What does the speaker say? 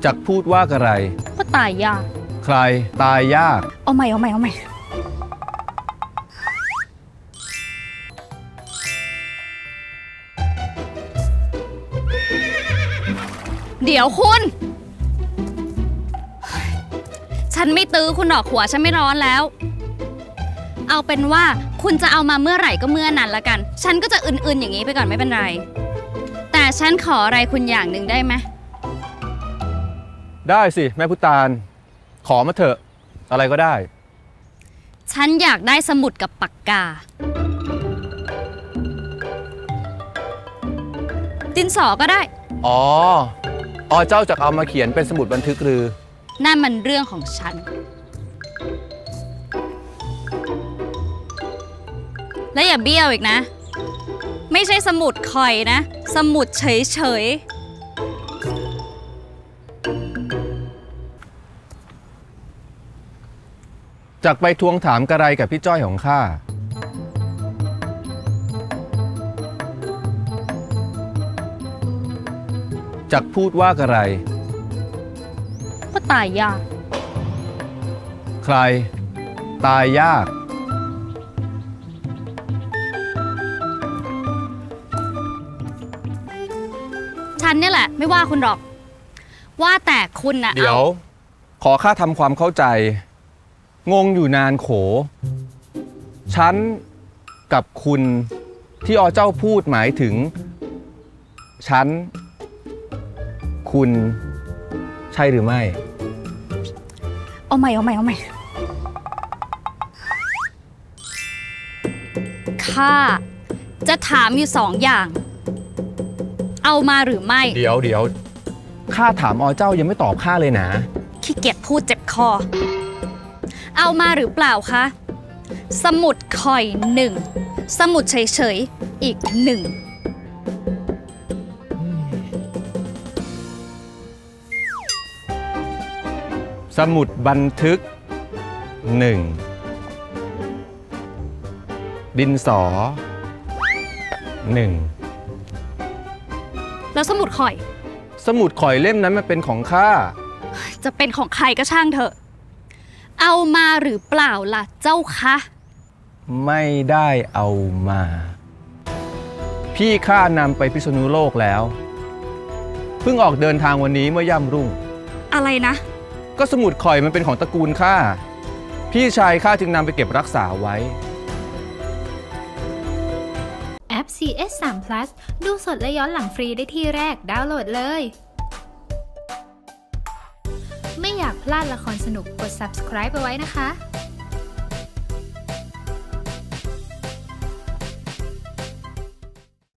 จักพูดว่าอะไรก็ตายยากใครตายยากเอาใหม่เดี๋ยวคุณฉันไม่ตื้อคุณหรอกหัวฉันไม่ร้อนแล้วเอาเป็นว่าคุณจะเอามาเมื่อไหร่ก็เมื่อนั้นละกันฉันก็จะอื่นๆอย่างนี้ไปก่อนไม่เป็นไรแต่ฉันขออะไรคุณอย่างหนึ่งได้ไหมได้สิแม่พุตานขอมาเถอะอะไรก็ได้ฉันอยากได้สมุดกับปากกาดินสอก็ได้อ๋อเจ้าจะเอามาเขียนเป็นสมุดบันทึกหรือนั่นมันเรื่องของฉันและอย่าเบี้ยวอีกนะไม่ใช่สมุดคอยนะสมุดเฉยจากไปทวงถามกระไรกับพี่จ้อยของข้าจากพูดว่ากระไรก็ตายยากใครตายยากฉันเนี่ยแหละไม่ว่าคุณหรอกว่าแต่คุณน่ะเดี๋ยวขอข้าทำความเข้าใจงงอยู่นานโขฉันกับคุณที่เจ้าพูดหมายถึงฉันคุณใช่หรือไม่เอาใหม่ข้าจะถามอยู่2 อย่างเอามาหรือไม่เดี๋ยวข้าถามเจ้ายังไม่ตอบข้าเลยนะขี้เกียจพูดเจ็บคอเอามาหรือเปล่าคะสมุดคอย1สมุดเฉยๆอีก1 สมุดบันทึก1ดินสอ1 แล้วสมุดข่อยเล่มนั้นมันเป็นของข้าจะเป็นของใครก็ช่างเถอะเอามาหรือเปล่าล่ะเจ้าคะไม่ได้เอามาพี่ข้านำไปพิษณุโลกแล้วเพิ่งออกเดินทางวันนี้เมื่อย่ำรุ่งอะไรนะก็สมุดข่อยมันเป็นของตระกูลข้าพี่ชายข้าจึงนำไปเก็บรักษาไว้แอป CS3 Plus ดูสดและย้อนหลังฟรีได้ที่แรกดาวน์โหลดเลยไม่อยากพลาดละครสนุกกด subscribe ไปไว้นะคะ